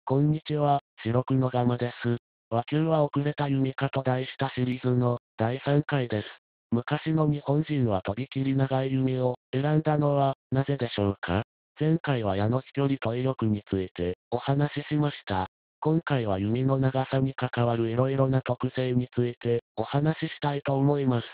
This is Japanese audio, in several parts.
こんにちは、白くのがまです。和球は遅れた弓かと題したシリーズの第3回です。昔の日本人はとびきり長い弓を選んだのはなぜでしょうか？前回は矢の飛距離と威力についてお話ししました。今回は弓の長さに関わる色々な特性についてお話ししたいと思います。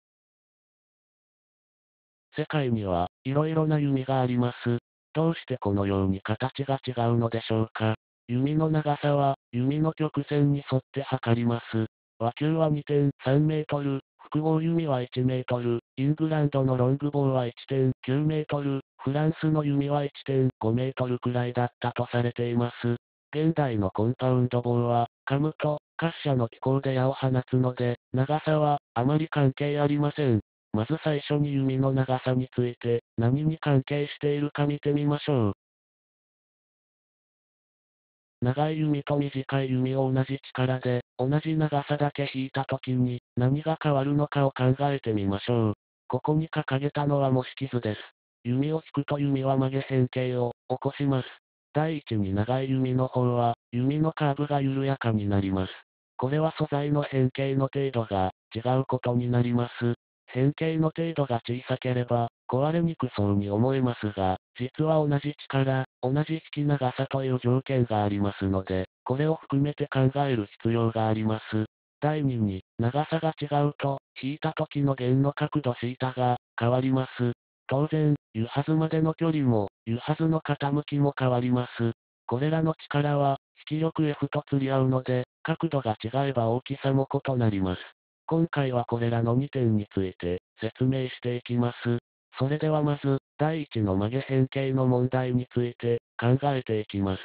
世界には、色々な弓があります。どうしてこのように形が違うのでしょうか。弓の長さは、弓の曲線に沿って測ります。和球は2.3メートル、複合弓は1メートル、イングランドのロングボウは1.9メートル、フランスの弓は1.5メートルくらいだったとされています。現代のコンパウンドボウは、噛むと、滑車の機構で矢を放つので、長さは、あまり関係ありません。まず最初に弓の長さについて、何に関係しているか見てみましょう。長い弓と短い弓を同じ力で、同じ長さだけ引いたときに、何が変わるのかを考えてみましょう。ここに掲げたのは模式図です。弓を引くと弓は曲げ変形を起こします。第一に長い弓の方は、弓のカーブが緩やかになります。これは素材の変形の程度が違うことになります。変形の程度が小さければ、壊れにくそうに思えますが、実は同じ力、同じ引き長さという条件がありますので、これを含めて考える必要があります。第2に、長さが違うと、引いた時の弦の角度θが変わります。当然、湯はずまでの距離も、湯はずの傾きも変わります。これらの力は、引き力 F と釣り合うので、角度が違えば大きさも異なります。今回はこれらの2点について説明していきます。それではまず、第1の曲げ変形の問題について考えていきます。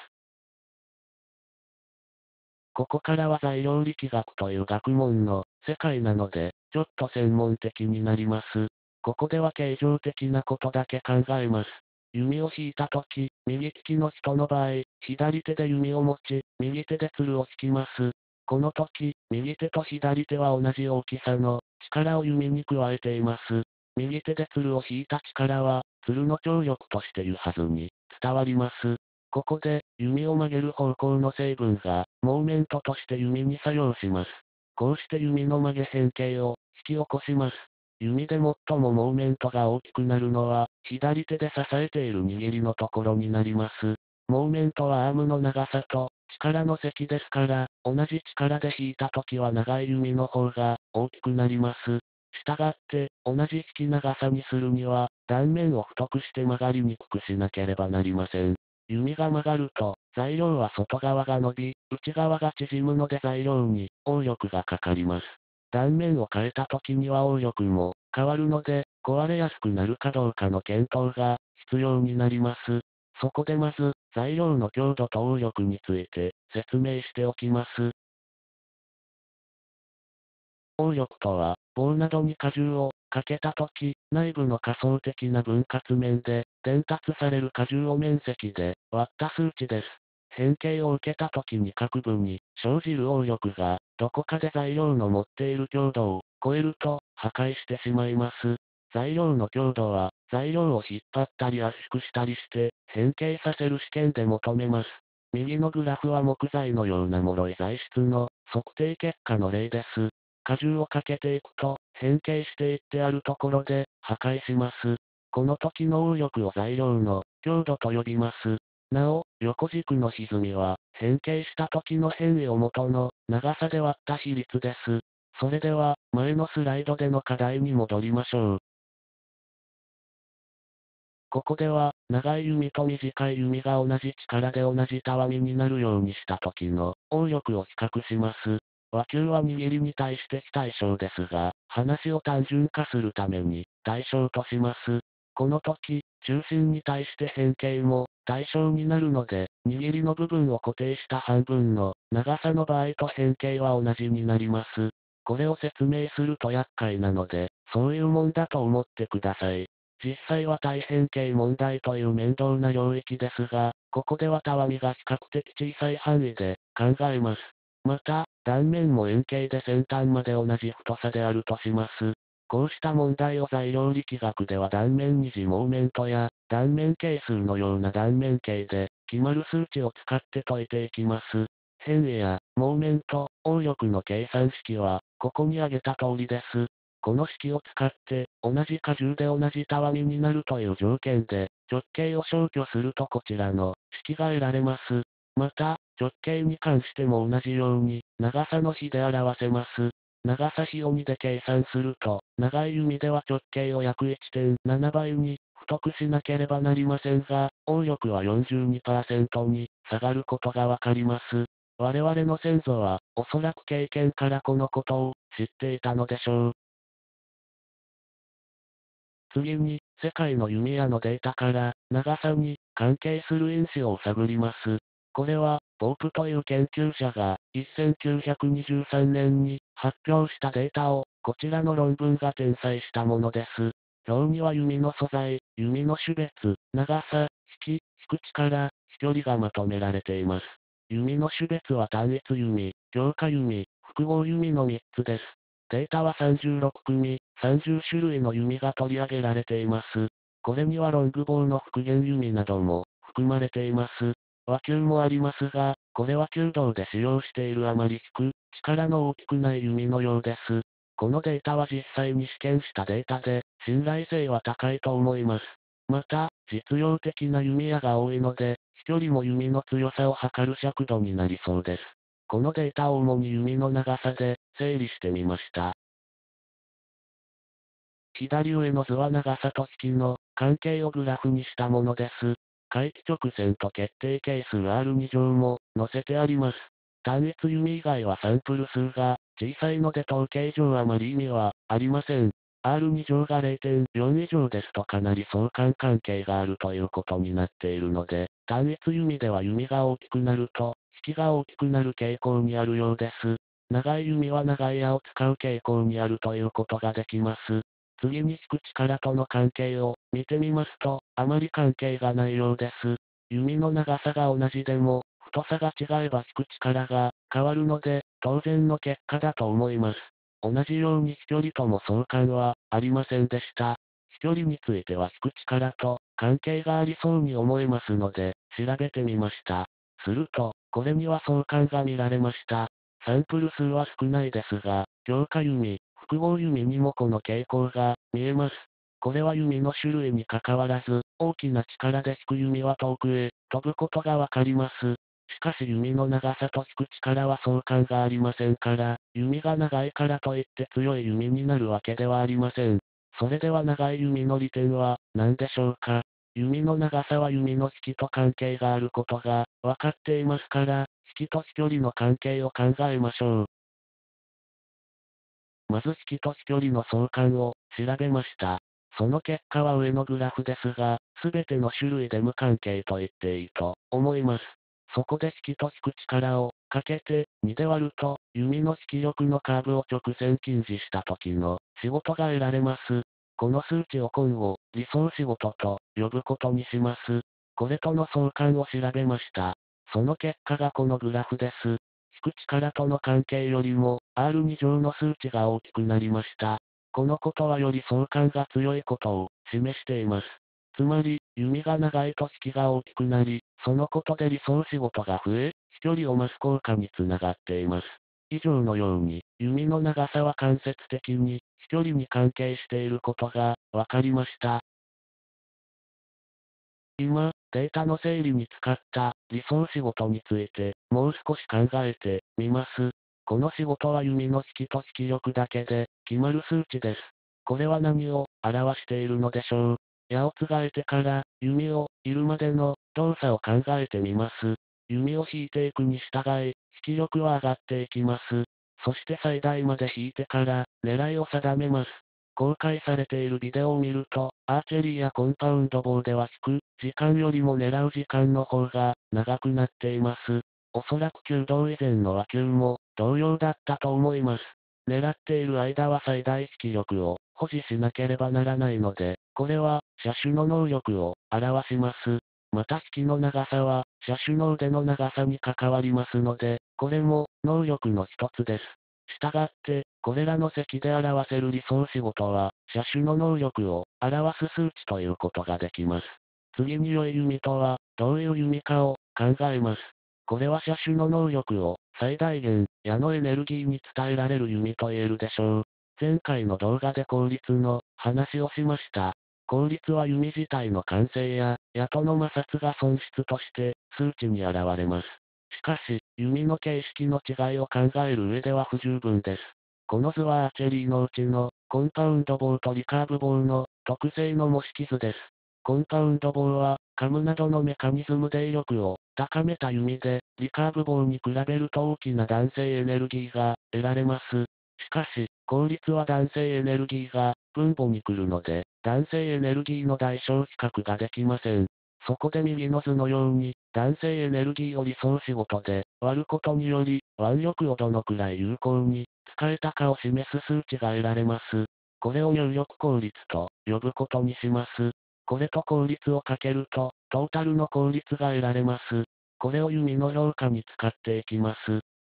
ここからは材料力学という学問の世界なので、ちょっと専門的になります。ここでは形状的なことだけ考えます。弓を引いたとき、右利きの人の場合、左手で弓を持ち、右手で弦を引きます。この時、右手と左手は同じ大きさの力を弓に加えています。右手で弦を引いた力は、弦の張力としていうはずに伝わります。ここで、弓を曲げる方向の成分が、モーメントとして弓に作用します。こうして弓の曲げ変形を引き起こします。弓で最もモーメントが大きくなるのは、左手で支えている握りのところになります。モーメントはアームの長さと力の積ですから、同じ力で引いたときは長い弓の方が大きくなります。したがって、同じ引き長さにするには、断面を太くして曲がりにくくしなければなりません。弓が曲がると、材料は外側が伸び、内側が縮むので材料に応力がかかります。断面を変えた時には応力も変わるので、壊れやすくなるかどうかの検討が必要になります。そこでまず、材料の強度と応力について説明しておきます。応力とは、棒などに荷重をかけたとき、内部の仮想的な分割面で、伝達される荷重を面積で割った数値です。変形を受けたときに各部に生じる応力が、どこかで材料の持っている強度を超えると破壊してしまいます。材料の強度は、材料を引っ張ったり圧縮したりして、変形させる試験で求めます。右のグラフは木材のような脆い材質の測定結果の例です。荷重をかけていくと、変形していってあるところで、破壊します。この時の応力を材料の強度と呼びます。なお、横軸の歪みは、変形した時の変位を元の長さで割った比率です。それでは、前のスライドでの課題に戻りましょう。ここでは、長い弓と短い弓が同じ力で同じたわみになるようにした時の応力を比較します。和球は握りに対して非対称ですが、話を単純化するために対称とします。この時、中心に対して変形も対称になるので、握りの部分を固定した半分の長さの場合と変形は同じになります。これを説明すると厄介なので、そういうもんだと思ってください。実際は大変形問題という面倒な領域ですが、ここではたわみが比較的小さい範囲で考えます。また、断面も円形で先端まで同じ太さであるとします。こうした問題を材料力学では断面二次モーメントや断面係数のような断面形で決まる数値を使って解いていきます。変位や、モーメント、応力の計算式は、ここに挙げた通りです。この式を使って、同じ荷重で同じたわみになるという条件で、直径を消去するとこちらの式が得られます。また、直径に関しても同じように、長さの比で表せます。長さ比を2で計算すると、長い弓では直径を約1.7倍に太くしなければなりませんが、応力は42%に下がることがわかります。我々の先祖は、おそらく経験からこのことを知っていたのでしょう。次に、世界の弓矢のデータから、長さに関係する因子を探ります。これは、ポープという研究者が、1923年に発表したデータを、こちらの論文が転載したものです。表には弓の素材、弓の種別、長さ、引く力、飛距離がまとめられています。弓の種別は単一弓、強化弓、複合弓の3つです。データは36組、30種類の弓が取り上げられています。これにはロングボウの復元弓なども含まれています。和球もありますが、これは弓道で使用しているあまり低く、力の大きくない弓のようです。このデータは実際に試験したデータで、信頼性は高いと思います。また、実用的な弓矢が多いので、飛距離も弓の強さを測る尺度になりそうです。このデータを主に弓の長さで整理してみました。左上の図は長さと引きの関係をグラフにしたものです。回帰直線と決定係数 R2 乗も載せてあります。単一弓以外はサンプル数が小さいので統計上あまり意味はありません。R2 乗が0.4以上ですとかなり相関関係があるということになっているので、単一弓では弓が大きくなると、引きが大きくなる傾向にあるようです。長い弓は長い矢を使う傾向にあるということができます。次に引く力との関係を見てみますと、あまり関係がないようです。弓の長さが同じでも、太さが違えば引く力が変わるので、当然の結果だと思います。同じように飛距離とも相関はありませんでした。飛距離については引く力と関係がありそうに思えますので、調べてみました。すると、これには相関が見られました。サンプル数は少ないですが、強化弓、複合弓にもこの傾向が見えます。これは弓の種類に関わらず、大きな力で引く弓は遠くへ飛ぶことがわかります。しかし弓の長さと引く力は相関がありませんから、弓が長いからといって強い弓になるわけではありません。それでは長い弓の利点は何でしょうか。弓の長さは弓の引きと関係があることが分かっていますから、引きと飛距離の関係を考えましょう。まず引きと飛距離の相関を調べました。その結果は上のグラフですが、すべての種類で無関係と言っていいと思います。そこで引きと引く力をかけて2で割ると、弓の引き力のカーブを直線近似した時の仕事が得られます。この数値を今後、理想仕事と呼ぶことにします。これとの相関を調べました。その結果がこのグラフです。引く力との関係よりも、R2 乗の数値が大きくなりました。このことはより相関が強いことを示しています。つまり、弓が長いと引きが大きくなり、そのことで理想仕事が増え、飛距離を増す効果につながっています。以上のように、弓の長さは間接的に、飛距離に関係していることが、わかりました。今、データの整理に使った理想仕事について、もう少し考えてみます。この仕事は弓の引きと引き力だけで決まる数値です。これは何を表しているのでしょう。矢をつがえてから弓を射るまでの動作を考えてみます。弓を引いていくに従い、引き力は上がっていきます。そして最大まで引いてから狙いを定めます。公開されているビデオを見ると、アーチェリーやコンパウンド棒では引く時間よりも狙う時間の方が長くなっています。おそらく弓道以前の和球も同様だったと思います。狙っている間は最大引き力を保持しなければならないので、これは射手の能力を表します。また引きの長さは射手の腕の長さに関わりますので、これも能力の一つです。したがって、これらの積で表せる理想仕事は、射手の能力を表す数値ということができます。次に良い弓とは、どういう弓かを考えます。これは車種の能力を最大限、矢のエネルギーに伝えられる弓と言えるでしょう。前回の動画で効率の話をしました。効率は弓自体の完成や、矢との摩擦が損失として数値に現れます。しかし、弓の形式の違いを考える上では不十分です。この図はアーチェリーのうちのコンパウンド棒とリカーブ棒の特性の模式図です。コンパウンド棒は、カムなどのメカニズムで威力を高めた弓で、リカーブ棒に比べると大きな弾性エネルギーが得られます。しかし、効率は弾性エネルギーが分母に来るので、弾性エネルギーの大小比較ができません。そこで右の図のように、弾性エネルギーを理想仕事で割ることにより、腕力をどのくらい有効に使えたかを示す数値が得られます。これを入力効率と呼ぶことにします。これと効率をかけると、トータルの効率が得られます。これを弓の評価に使っていきます。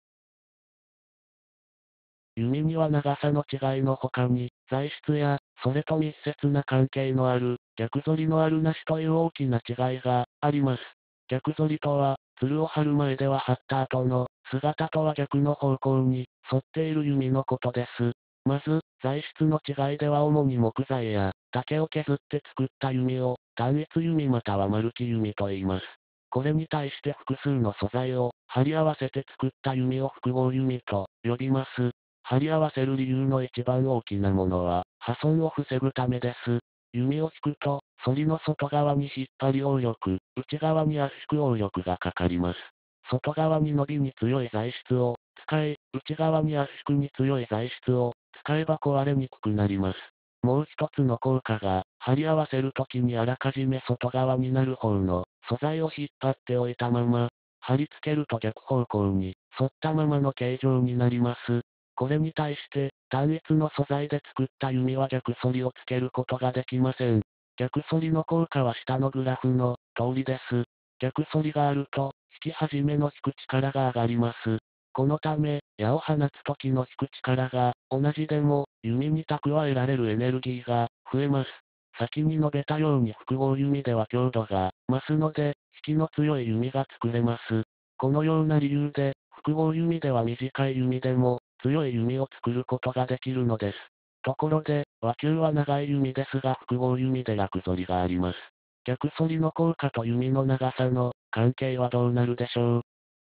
弓には長さの違いの他に、材質や、それと密接な関係のある、逆反りのあるなしという大きな違いがあります。逆反りとは、鶴を張る前では張った後の、姿とは逆の方向に、沿っている弓のことです。まず、材質の違いでは主に木材や、竹を削って作った弓を、単一弓または丸木弓と言います。これに対して複数の素材を、貼り合わせて作った弓を複合弓と呼びます。貼り合わせる理由の一番大きなものは、破損を防ぐためです。弓を引くと、反りの外側に引っ張り応力、内側に圧縮応力がかかります。外側に伸びに強い材質を使い、内側に圧縮に強い材質を使えば壊れにくくなります。もう一つの効果が、貼り合わせるときにあらかじめ外側になる方の素材を引っ張っておいたまま、貼り付けると逆方向に沿ったままの形状になります。これに対して、単一の素材で作った弓は逆反りをつけることができません。逆反りの効果は下のグラフの通りです。逆反りがあると、引き始めの引く力が上がります。このため、矢を放つ時の引く力が同じでも、弓に蓄えられるエネルギーが増えます。先に述べたように複合弓では強度が増すので、引きの強い弓が作れます。このような理由で、複合弓では短い弓でも、強い弓を作ることができるのです。ところで、和球は長い弓ですが複合弓で逆反りがあります。逆反りの効果と弓の長さの関係はどうなるでしょう。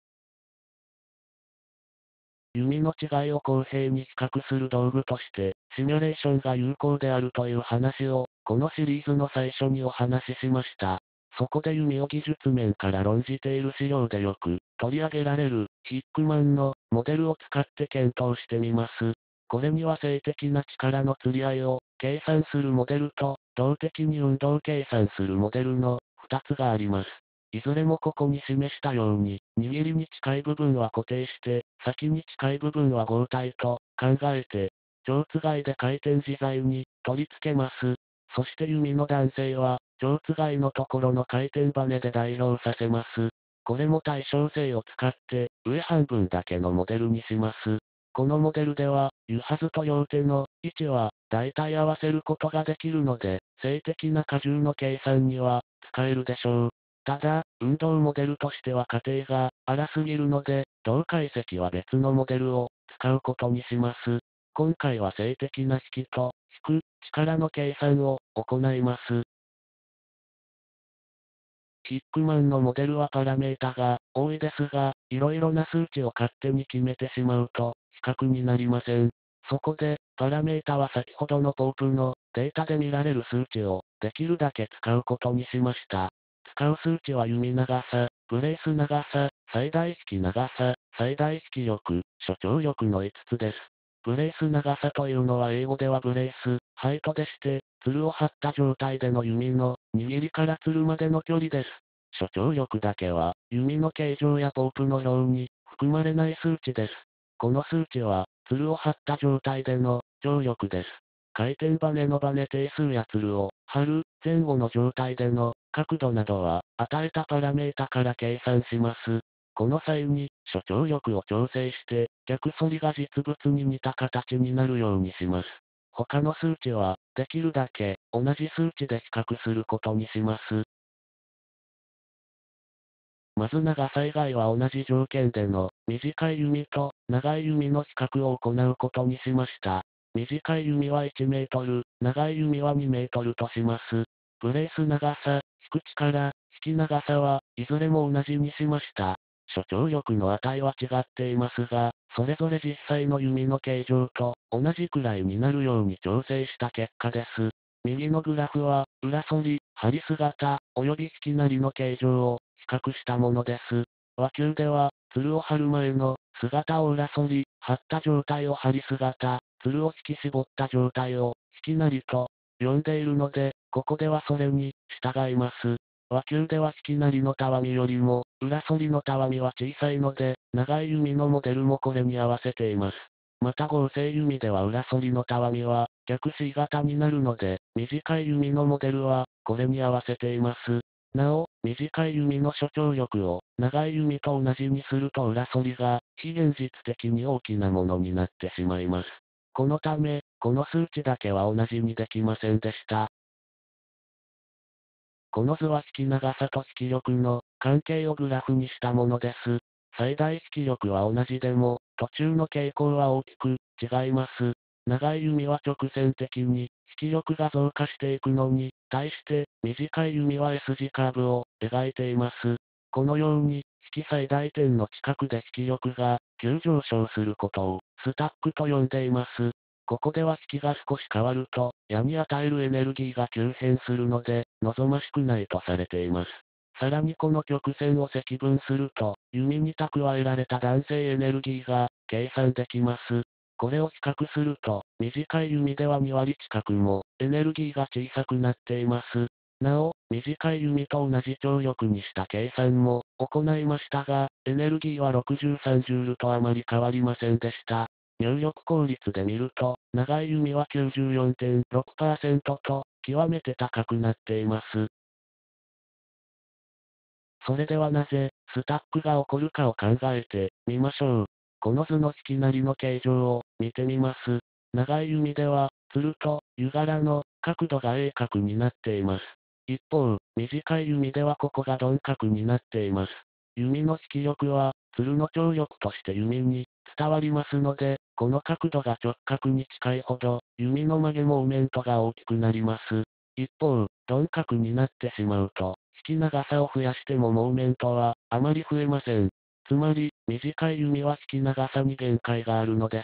弓の違いを公平に比較する道具として、シミュレーションが有効であるという話を、このシリーズの最初にお話ししました。そこで弓を技術面から論じている資料でよく取り上げられるヒックマンのモデルを使って検討してみます。これには静的な力の釣り合いを計算するモデルと動的に運動計算するモデルの2つがあります。いずれもここに示したように、握りに近い部分は固定して、先に近い部分は合体と考えて、蝶つがいで回転自在に取り付けます。そして弓の弾性は、蝶つがいのところの回転バネで代表させます。これも対称性を使って、上半分だけのモデルにします。このモデルでは、湯はずと両手の位置は、大体合わせることができるので、静的な荷重の計算には、使えるでしょう。ただ、運動モデルとしては過程が荒すぎるので、同解析は別のモデルを使うことにします。今回は静的な引きと引く力の計算を行います。ヒックマンのモデルはパラメータが多いですが、いろいろな数値を勝手に決めてしまうと、比較になりません。そこで、パラメータは先ほどのポープのデータで見られる数値をできるだけ使うことにしました。使う数値は弓長さ、ブレース長さ、最大引き長さ、最大引き力、初長力の5つです。ブレース長さというのは英語ではブレース、ハイトでして、鶴を張った状態での弓の握りから鶴までの距離です。初長力だけは、弓の形状やポープの表に含まれない数値です。この数値は、鶴を張った状態での張力です。回転バネのバネ定数や鶴を張る前後の状態での角度などは、与えたパラメータから計算します。この際に、初長力を調整して、逆反りが実物に似た形になるようにします。他の数値は、できるだけ同じ数値で比較することにします。 まず長さ以外は同じ条件での、短い弓と長い弓の比較を行うことにしました。短い弓は1メートル、長い弓は2メートルとします。ブレース長さ、引く力、引き長さはいずれも同じにしました。諸張力の値は違っていますが、それぞれ実際の弓の形状と同じくらいになるように調整した結果です。右のグラフは、裏反り、ハリス型、及び引きなりの形状を比較したものです。和球では、鶴を張る前の姿を裏反り、張った状態をハリス型、鶴を引き絞った状態を引きなりと呼んでいるので、ここではそれに従います。和球では引きなりのたわみよりも、裏反りのたわみは小さいので、長い弓のモデルもこれに合わせています。また合成弓では裏反りのたわみは、逆 C 型になるので、短い弓のモデルは、これに合わせています。なお、短い弓の諸張力を、長い弓と同じにすると裏反りが、非現実的に大きなものになってしまいます。このため、この数値だけは同じにできませんでした。この図は引き長さと引き力の関係をグラフにしたものです。最大引き力は同じでも、途中の傾向は大きく違います。長い弓は直線的に引き力が増加していくのに、対して短い弓は S 字カーブを描いています。このように、引き最大点の近くで引き力が急上昇することをスタックと呼んでいます。ここでは引きが少し変わると、矢に与えるエネルギーが急変するので、望ましくないとされています。さらにこの曲線を積分すると、弓に蓄えられた弾性エネルギーが計算できます。これを比較すると、短い弓では2割近くもエネルギーが小さくなっています。なお、短い弓と同じ張力にした計算も行いましたが、エネルギーは63ジュールとあまり変わりませんでした。入力効率で見ると、長い弓は94.6% と、極めて高くなっています。それではなぜ、スタックが起こるかを考えてみましょう。この図の引きなりの形状を見てみます。長い弓では、鶴と湯柄の角度が鋭角になっています。一方、短い弓ではここが鈍角になっています。弓の引き力は、鶴の張力として弓に伝わりますので、この角度が直角に近いほど、弓の曲げモーメントが大きくなります。一方、鈍角になってしまうと、引き長さを増やしてもモーメントはあまり増えません。つまり、短い弓は引き長さに限界があるのです。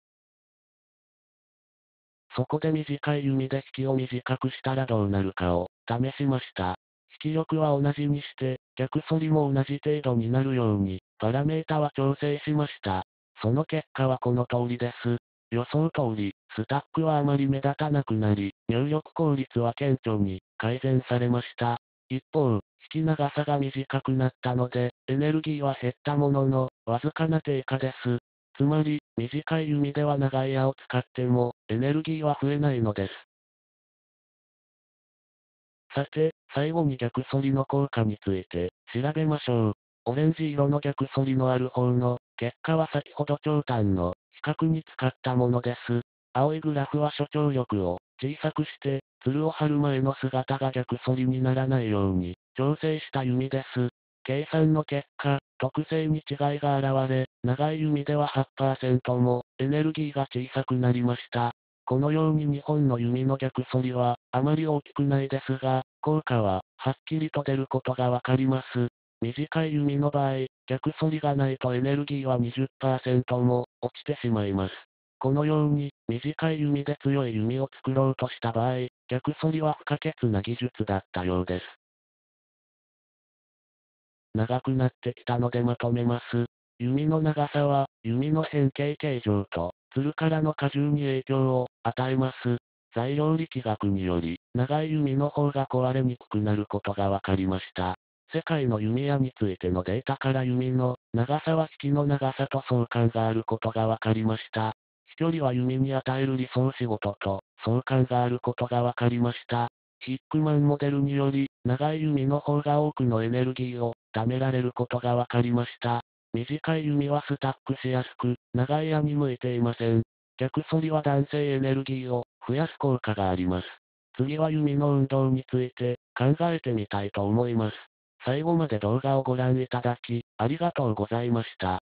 そこで短い弓で引きを短くしたらどうなるかを試しました。引き力は同じにして、逆反りも同じ程度になるように、パラメータは調整しました。その結果はこの通りです。予想通り、スタックはあまり目立たなくなり、入力効率は顕著に改善されました。一方、引き長さが短くなったので、エネルギーは減ったものの、わずかな低下です。つまり、短い弓では長い矢を使っても、エネルギーは増えないのです。さて、最後に逆反りの効果について、調べましょう。オレンジ色の逆反りのある方の、結果は先ほど長短の比較に使ったものです。青いグラフは諸張力を小さくして、鶴を張る前の姿が逆反りにならないように、調整した弓です。計算の結果、特性に違いが現れ、長い弓では8%もエネルギーが小さくなりました。このように2本の弓の逆反りは、あまり大きくないですが、効果は、はっきりと出ることがわかります。短い弓の場合、逆反りがないとエネルギーは20%も落ちてしまいます。このように、短い弓で強い弓を作ろうとした場合、逆反りは不可欠な技術だったようです。長くなってきたのでまとめます。弓の長さは、弓の変形形状と、鶴からの荷重に影響を与えます。材料力学により、長い弓の方が壊れにくくなることが分かりました。世界の弓矢についてのデータから弓の長さは引きの長さと相関があることが分かりました。飛距離は弓に与える理想仕事と相関があることが分かりました。ヒックマンモデルにより、長い弓の方が多くのエネルギーを貯められることが分かりました。短い弓はスタックしやすく、長い矢に向いていません。逆反りは弾性エネルギーを増やす効果があります。次は弓の運動について考えてみたいと思います。 最後まで動画をご覧いただき、ありがとうございました。